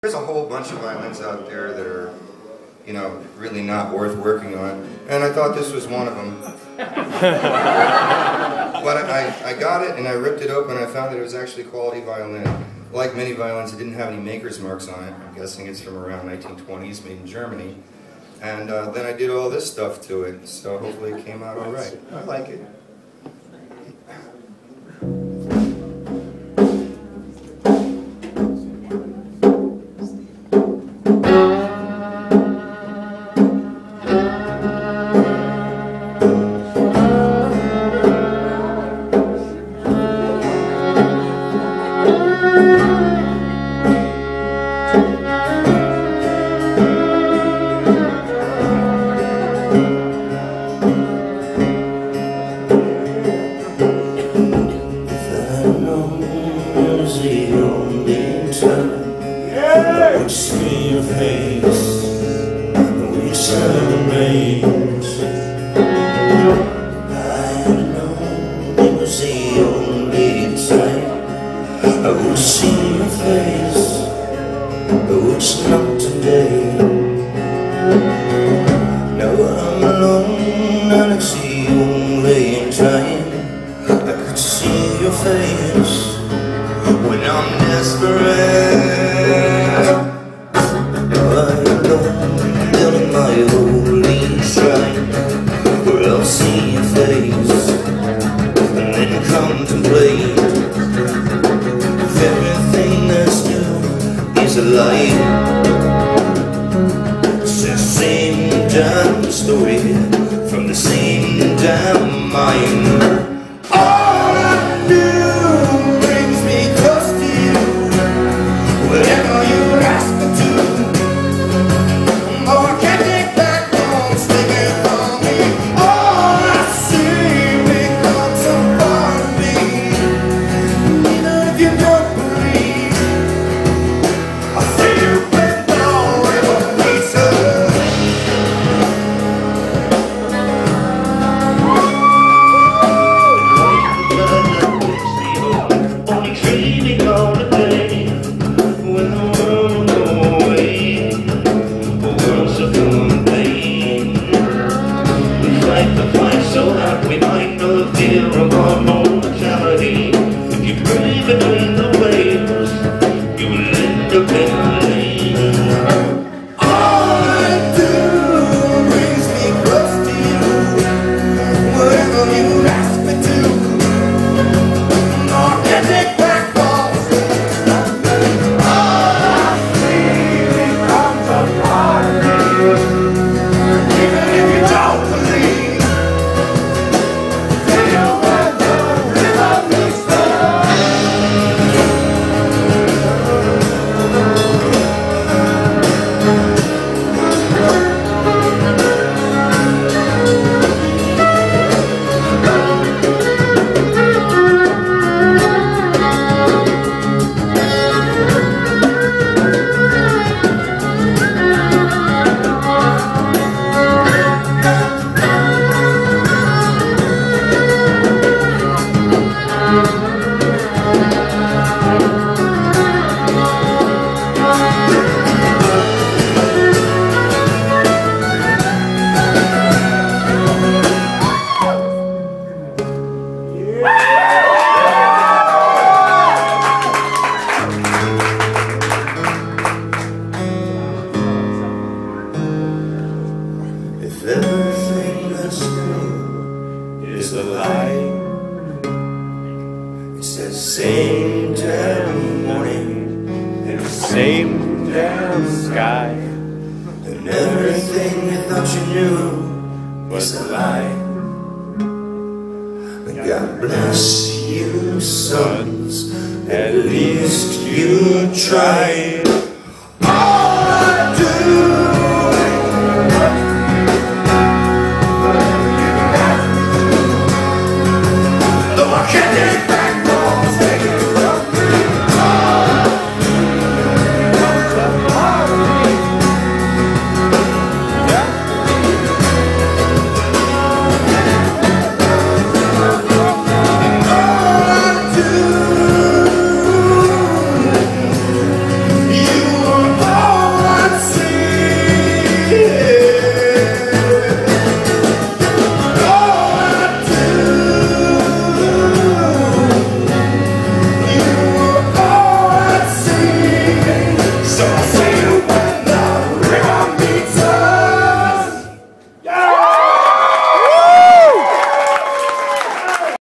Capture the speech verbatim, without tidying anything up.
There's a whole bunch of violins out there that are, you know, really not worth working on, and I thought this was one of them. But I, I got it and I ripped it open and I found that it was actually a quality violin. Like many violins, it didn't have any maker's marks on it. I'm guessing it's from around nineteen twenties, made in Germany. And uh, then I did all this stuff to it, so hopefully it came out all right. I like it. At least you tried.